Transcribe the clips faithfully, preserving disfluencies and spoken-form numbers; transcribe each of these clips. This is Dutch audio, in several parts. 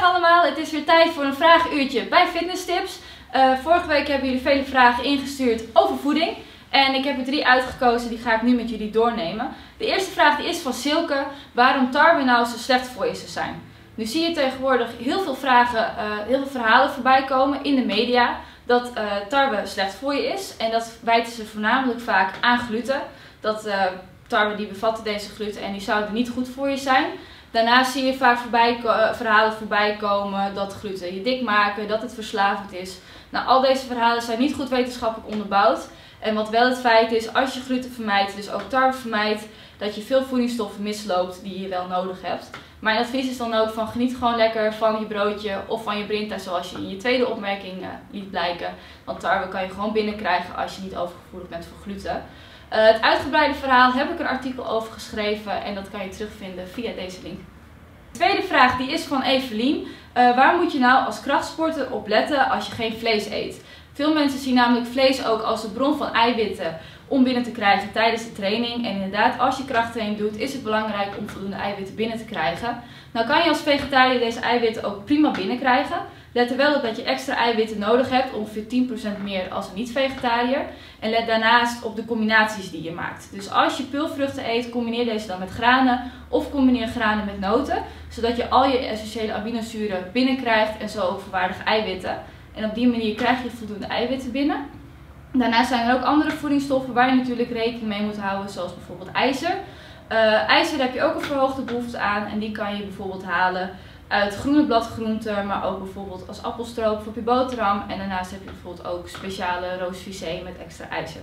Dag allemaal, het is weer tijd voor een vragenuurtje bij Fitness Tips. Uh, vorige week hebben jullie vele vragen ingestuurd over voeding. En ik heb er drie uitgekozen, die ga ik nu met jullie doornemen. De eerste vraag die is van Silke, waarom tarwe nou zo slecht voor je zou zijn? Nu zie je tegenwoordig heel veel vragen, uh, heel veel verhalen voorbij komen in de media dat uh, tarwe slecht voor je is. En dat wijten ze voornamelijk vaak aan gluten. Dat uh, tarwe die bevatten deze gluten en die zouden niet goed voor je zijn. Daarnaast zie je vaak voorbij, uh, verhalen voorbij komen dat gluten je dik maken, dat het verslavend is. Nou, al deze verhalen zijn niet goed wetenschappelijk onderbouwd. En wat wel het feit is, als je gluten vermijdt, dus ook tarwe vermijdt, dat je veel voedingsstoffen misloopt die je wel nodig hebt. Mijn advies is dan ook van geniet gewoon lekker van je broodje of van je brinta zoals je in je tweede opmerking uh, liet blijken. Want tarwe kan je gewoon binnenkrijgen als je niet overgevoelig bent voor gluten. Uh, het uitgebreide verhaal heb ik een artikel over geschreven en dat kan je terugvinden via deze link. De tweede vraag die is van Evelien. Uh, waar moet je nou als krachtsporter op letten als je geen vlees eet? Veel mensen zien namelijk vlees ook als de bron van eiwitten om binnen te krijgen tijdens de training. En inderdaad, als je krachttraining doet, is het belangrijk om voldoende eiwitten binnen te krijgen. Nou kan je als vegetariër deze eiwitten ook prima binnenkrijgen. Let er wel op dat je extra eiwitten nodig hebt, ongeveer tien procent meer als een niet-vegetariër. En let daarnaast op de combinaties die je maakt. Dus als je peulvruchten eet, combineer deze dan met granen of combineer granen met noten. Zodat je al je essentiële aminozuren binnenkrijgt en zo ook volwaardige eiwitten. En op die manier krijg je voldoende eiwitten binnen. Daarnaast zijn er ook andere voedingsstoffen waar je natuurlijk rekening mee moet houden, zoals bijvoorbeeld ijzer. Uh, ijzer heb je ook een verhoogde behoefte aan en die kan je bijvoorbeeld halen uit groene bladgroenten, maar ook bijvoorbeeld als appelstroop op je boterham. En daarnaast heb je bijvoorbeeld ook speciale roosvisé met extra ijzer.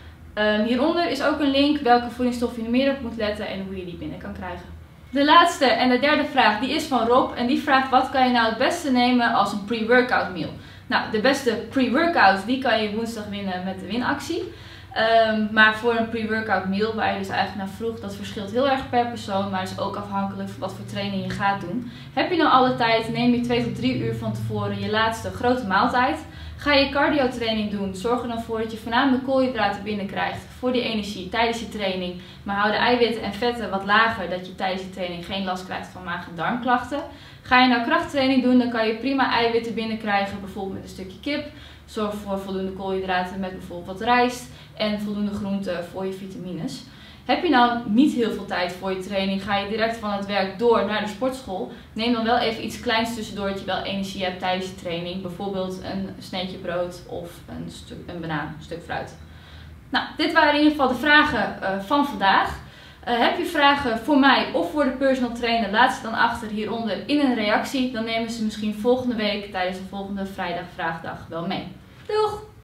Um, hieronder is ook een link welke voedingsstoffen je meer op moet letten en hoe je die binnen kan krijgen. De laatste en de derde vraag die is van Rob en die vraagt wat kan je nou het beste nemen als een pre-workout meal? Nou, de beste pre-workout die kan je woensdag winnen met de winactie. Um, maar voor een pre-workout meal waar je dus eigenlijk naar vroeg, dat verschilt heel erg per persoon, maar is ook afhankelijk van wat voor training je gaat doen. Heb je nou alle tijd, neem je twee tot drie uur van tevoren je laatste grote maaltijd. Ga je cardio training doen, zorg er dan voor dat je voornamelijk koolhydraten binnenkrijgt voor die energie tijdens je training. Maar hou de eiwitten en vetten wat lager, dat je tijdens je training geen last krijgt van maag- en darmklachten. Ga je nou krachttraining doen, dan kan je prima eiwitten binnenkrijgen, bijvoorbeeld met een stukje kip. Zorg voor voldoende koolhydraten met bijvoorbeeld wat rijst en voldoende groenten voor je vitamines. Heb je nou niet heel veel tijd voor je training, ga je direct van het werk door naar de sportschool. Neem dan wel even iets kleins tussendoor dat je wel energie hebt tijdens je training. Bijvoorbeeld een sneetje brood of een, stuk, een banaan, een stuk fruit. Nou, dit waren in ieder geval de vragen uh, van vandaag. Uh, heb je vragen voor mij of voor de personal trainer, laat ze dan achter hieronder in een reactie. Dan nemen ze misschien volgende week tijdens de volgende vrijdag vraagdag wel mee. Doeg!